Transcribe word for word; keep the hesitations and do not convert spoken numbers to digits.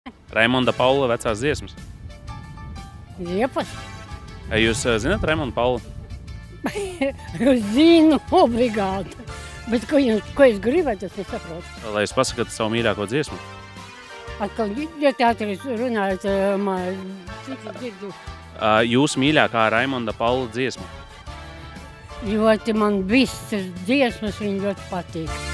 Raimonda Paula vecās dziesmas. Liepas. Jūs uh, zināt Raimondu Paulu? Zinu, obligāti. Bet ko, jums, ko es gribētu, es nesaprotu. Lai jūs pasakāt savu mīļāko dziesmu. Atkal, ja teātris runājat, man citi dzirdu. Uh, jūsu mīļākā Raimonda Paula dziesma? Ļoti man visas dziesmas, viņi ļoti patīk.